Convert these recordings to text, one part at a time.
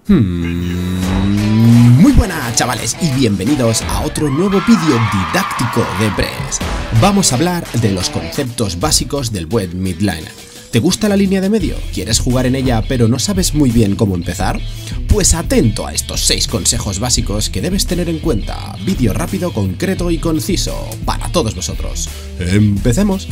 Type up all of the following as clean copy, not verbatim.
Muy buenas chavales y bienvenidos a otro nuevo vídeo didáctico de Press. Vamos a hablar de los conceptos básicos del buen mid laner. ¿Te gusta la línea de medio? ¿Quieres jugar en ella pero no sabes muy bien cómo empezar? Pues atento a estos 6 consejos básicos que debes tener en cuenta. Vídeo rápido, concreto y conciso para todos vosotros. ¡Empecemos!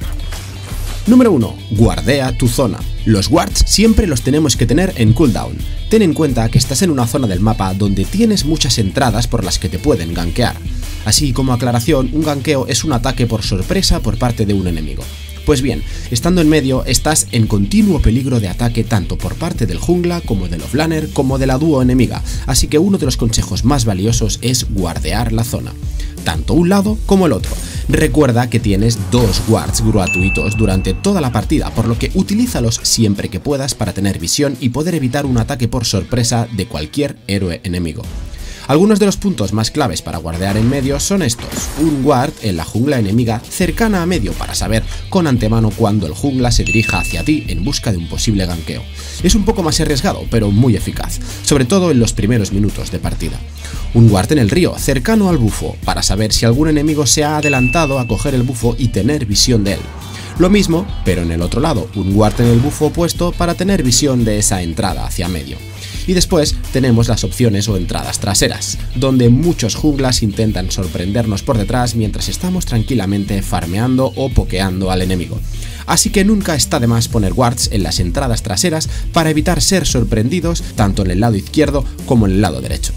Número 1. Guardea tu zona. Los wards siempre los tenemos que tener en cooldown. Ten en cuenta que estás en una zona del mapa donde tienes muchas entradas por las que te pueden gankear. Así como aclaración, un gankeo es un ataque por sorpresa por parte de un enemigo. Pues bien, estando en medio estás en continuo peligro de ataque tanto por parte del jungla como del offlaner como de la dúo enemiga, así que uno de los consejos más valiosos es guardear la zona, tanto un lado como el otro. Recuerda que tienes 2 wards gratuitos durante toda la partida, por lo que utilízalos siempre que puedas para tener visión y poder evitar un ataque por sorpresa de cualquier héroe enemigo. Algunos de los puntos más claves para guardear en medio son estos: un ward en la jungla enemiga cercana a medio para saber con antemano cuando el jungla se dirija hacia ti en busca de un posible gankeo. Es un poco más arriesgado, pero muy eficaz, sobre todo en los primeros minutos de partida. Un ward en el río cercano al bufo para saber si algún enemigo se ha adelantado a coger el bufo y tener visión de él. Lo mismo, pero en el otro lado, un ward en el bufo opuesto para tener visión de esa entrada hacia medio. Y después tenemos las opciones o entradas traseras, donde muchos junglas intentan sorprendernos por detrás mientras estamos tranquilamente farmeando o pokeando al enemigo. Así que nunca está de más poner wards en las entradas traseras para evitar ser sorprendidos tanto en el lado izquierdo como en el lado derecho.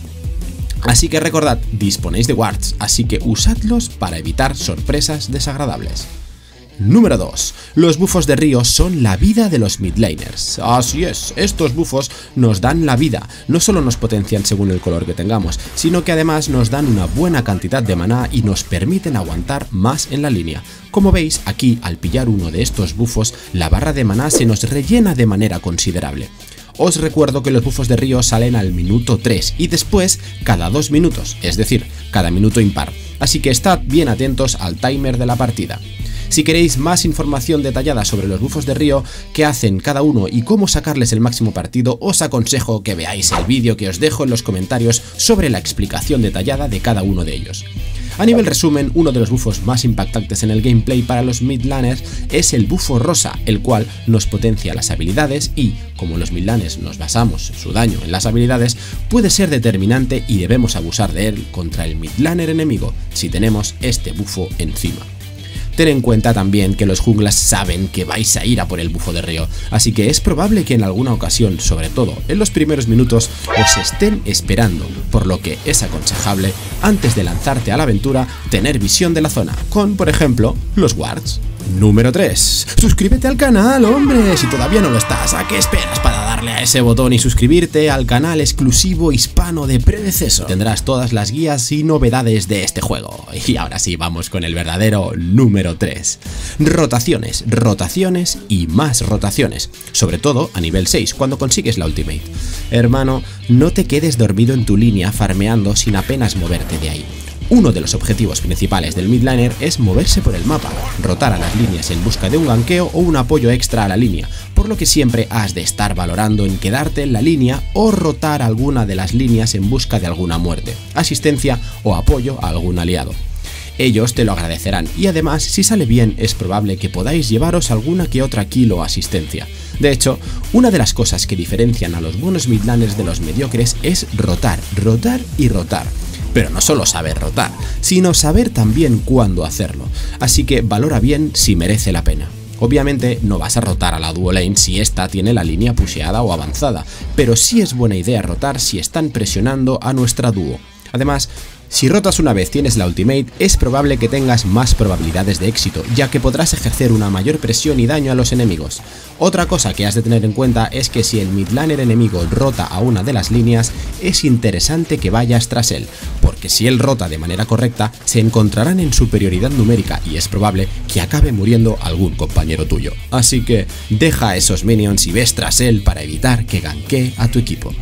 Así que recordad, disponéis de wards, así que usadlos para evitar sorpresas desagradables. Número 2. Los bufos de río son la vida de los mid laners. Así es, estos bufos nos dan la vida, no solo nos potencian según el color que tengamos, sino que además nos dan una buena cantidad de maná y nos permiten aguantar más en la línea. Como veis, aquí al pillar uno de estos bufos, la barra de maná se nos rellena de manera considerable. Os recuerdo que los bufos de río salen al minuto 3 y después cada 2 minutos, es decir, cada minuto impar, así que estad bien atentos al timer de la partida. Si queréis más información detallada sobre los bufos de río, qué hacen cada uno y cómo sacarles el máximo partido, os aconsejo que veáis el vídeo que os dejo en los comentarios sobre la explicación detallada de cada uno de ellos. A nivel resumen, uno de los bufos más impactantes en el gameplay para los mid laners es el bufo rosa, el cual nos potencia las habilidades y, como los mid laners nos basamos su daño en las habilidades, puede ser determinante y debemos abusar de él contra el mid laner enemigo si tenemos este bufo encima. Ten en cuenta también que los junglas saben que vais a ir a por el bufo de río, así que es probable que en alguna ocasión, sobre todo en los primeros minutos, os estén esperando, por lo que es aconsejable, antes de lanzarte a la aventura, tener visión de la zona, con, por ejemplo, los wards. Número 3. Suscríbete al canal, hombre, si todavía no lo estás, ¿a qué esperas para darle a ese botón y suscribirte al canal exclusivo hispano de Predeceso? Tendrás todas las guías y novedades de este juego. Y ahora sí, vamos con el verdadero número 3. Rotaciones, rotaciones y más rotaciones, sobre todo a nivel 6, cuando consigues la ultimate. Hermano, no te quedes dormido en tu línea farmeando sin apenas moverte de ahí. Uno de los objetivos principales del mid laner es moverse por el mapa, rotar a las líneas en busca de un gankeo o un apoyo extra a la línea, por lo que siempre has de estar valorando en quedarte en la línea o rotar alguna de las líneas en busca de alguna muerte, asistencia o apoyo a algún aliado. Ellos te lo agradecerán y además, si sale bien, es probable que podáis llevaros alguna que otra kill o asistencia. De hecho, una de las cosas que diferencian a los buenos mid laners de los mediocres es rotar, rotar y rotar. Pero no solo saber rotar, sino saber también cuándo hacerlo, así que valora bien si merece la pena. Obviamente no vas a rotar a la duo lane si esta tiene la línea pusheada o avanzada, pero sí es buena idea rotar si están presionando a nuestra dúo. Además, si rotas una vez tienes la ultimate, es probable que tengas más probabilidades de éxito, ya que podrás ejercer una mayor presión y daño a los enemigos. Otra cosa que has de tener en cuenta es que si el mid laner enemigo rota a una de las líneas, es interesante que vayas tras él, porque si él rota de manera correcta, se encontrarán en superioridad numérica y es probable que acabe muriendo algún compañero tuyo. Así que deja a esos minions y ves tras él para evitar que gankee a tu equipo.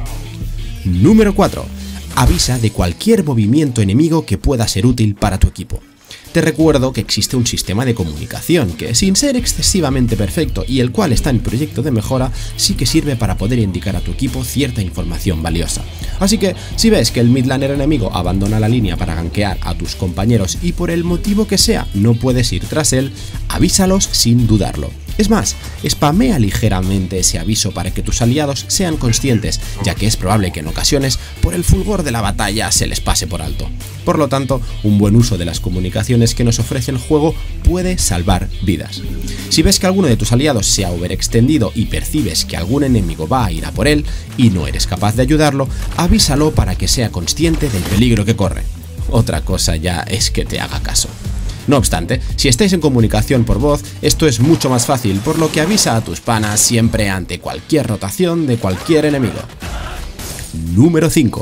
Número 4. Avisa de cualquier movimiento enemigo que pueda ser útil para tu equipo. Te recuerdo que existe un sistema de comunicación que, sin ser excesivamente perfecto y el cual está en proyecto de mejora, sí que sirve para poder indicar a tu equipo cierta información valiosa. Así que, si ves que el mid laner enemigo abandona la línea para gankear a tus compañeros y por el motivo que sea no puedes ir tras él, avísalos sin dudarlo. Es más, spamea ligeramente ese aviso para que tus aliados sean conscientes, ya que es probable que en ocasiones, por el fulgor de la batalla, se les pase por alto. Por lo tanto, un buen uso de las comunicaciones que nos ofrece el juego puede salvar vidas. Si ves que alguno de tus aliados se ha overextendido y percibes que algún enemigo va a ir a por él y no eres capaz de ayudarlo, avísalo para que sea consciente del peligro que corre. Otra cosa ya es que te haga caso. No obstante, si estáis en comunicación por voz, esto es mucho más fácil, por lo que avisa a tus panas siempre ante cualquier rotación de cualquier enemigo. Número 5.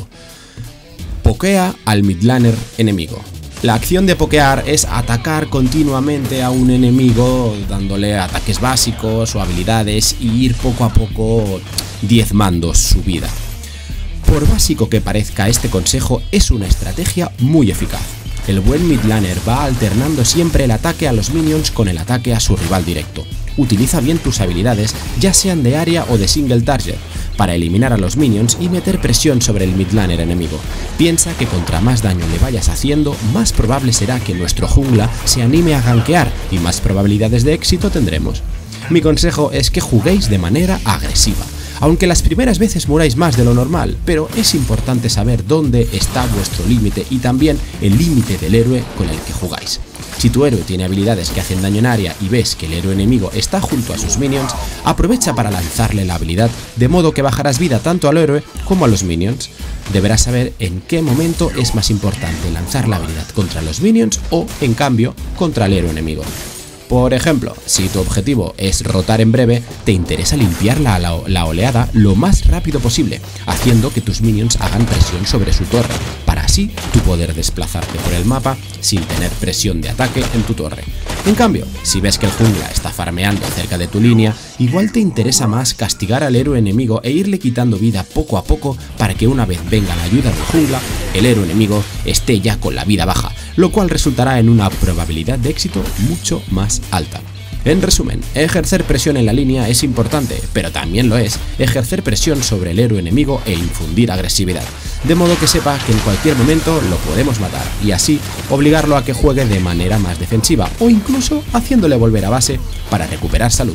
Pokea al midlaner enemigo. La acción de pokear es atacar continuamente a un enemigo dándole ataques básicos o habilidades y ir poco a poco diezmando su vida. Por básico que parezca, este consejo es una estrategia muy eficaz. El buen midlaner va alternando siempre el ataque a los minions con el ataque a su rival directo. Utiliza bien tus habilidades, ya sean de área o de single target, para eliminar a los minions y meter presión sobre el midlaner enemigo. Piensa que contra más daño le vayas haciendo, más probable será que nuestro jungla se anime a gankear y más probabilidades de éxito tendremos. Mi consejo es que juguéis de manera agresiva. Aunque las primeras veces muráis más de lo normal, pero es importante saber dónde está vuestro límite y también el límite del héroe con el que jugáis. Si tu héroe tiene habilidades que hacen daño en área y ves que el héroe enemigo está junto a sus minions, aprovecha para lanzarle la habilidad, de modo que bajarás vida tanto al héroe como a los minions. Deberás saber en qué momento es más importante lanzar la habilidad contra los minions o, en cambio, contra el héroe enemigo. Por ejemplo, si tu objetivo es rotar en breve, te interesa limpiar la oleada lo más rápido posible, haciendo que tus minions hagan presión sobre su torre, para así tú poder desplazarte por el mapa sin tener presión de ataque en tu torre. En cambio, si ves que el jungla está farmeando cerca de tu línea, igual te interesa más castigar al héroe enemigo e irle quitando vida poco a poco para que una vez venga la ayuda del jungla, el héroe enemigo esté ya con la vida baja, lo cual resultará en una probabilidad de éxito mucho más alta. En resumen, ejercer presión en la línea es importante, pero también lo es ejercer presión sobre el héroe enemigo e infundir agresividad, de modo que sepa que en cualquier momento lo podemos matar y así obligarlo a que juegue de manera más defensiva o incluso haciéndole volver a base para recuperar salud.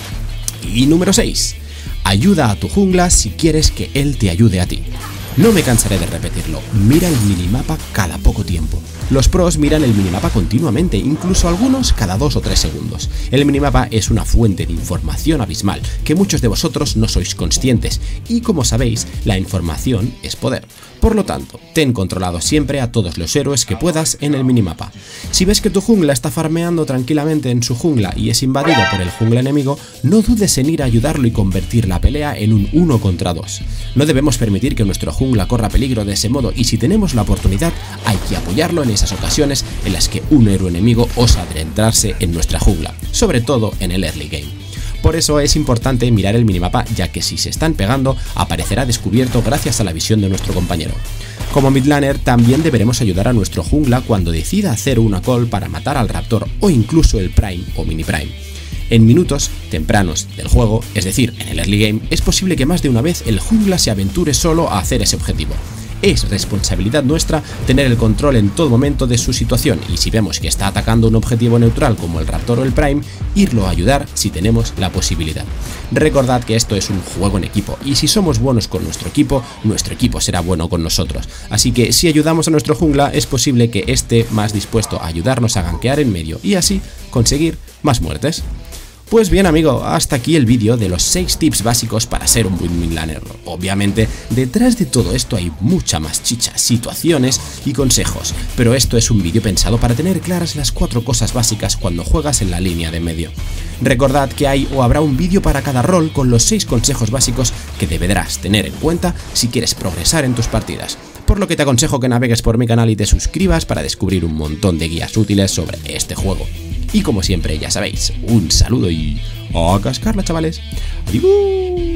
Y número 6. Ayuda a tu jungla si quieres que él te ayude a ti. No me cansaré de repetirlo, mira el minimapa cada poco tiempo. Los pros miran el minimapa continuamente, incluso algunos cada 2 o 3 segundos. El minimapa es una fuente de información abismal, que muchos de vosotros no sois conscientes, y como sabéis, la información es poder. Por lo tanto, ten controlado siempre a todos los héroes que puedas en el minimapa. Si ves que tu jungla está farmeando tranquilamente en su jungla y es invadido por el jungla enemigo, no dudes en ir a ayudarlo y convertir la pelea en un 1 contra 2. No debemos permitir que nuestro jungla corra peligro de ese modo y si tenemos la oportunidad, hay que apoyarlo en esas ocasiones en las que un héroe enemigo osa adentrarse en nuestra jungla, sobre todo en el early game. Por eso es importante mirar el minimapa, ya que si se están pegando, aparecerá descubierto gracias a la visión de nuestro compañero. Como midlaner, también deberemos ayudar a nuestro jungla cuando decida hacer una call para matar al raptor o incluso el prime o mini prime. En minutos tempranos del juego, es decir, en el early game, es posible que más de una vez el jungla se aventure solo a hacer ese objetivo. Es responsabilidad nuestra tener el control en todo momento de su situación y si vemos que está atacando un objetivo neutral como el raptor o el prime, irlo a ayudar si tenemos la posibilidad. Recordad que esto es un juego en equipo y si somos buenos con nuestro equipo será bueno con nosotros. Así que si ayudamos a nuestro jungla es posible que esté más dispuesto a ayudarnos a gankear en medio y así conseguir más muertes. Pues bien amigo, hasta aquí el vídeo de los 6 tips básicos para ser un buen midlaner. Obviamente, detrás de todo esto hay mucha más chicha, situaciones y consejos, pero esto es un vídeo pensado para tener claras las 4 cosas básicas cuando juegas en la línea de medio. Recordad que hay o habrá un vídeo para cada rol con los 6 consejos básicos que deberás tener en cuenta si quieres progresar en tus partidas. Por lo que te aconsejo que navegues por mi canal y te suscribas para descubrir un montón de guías útiles sobre este juego. Y como siempre ya sabéis, un saludo y a cascarla chavales. Adiós.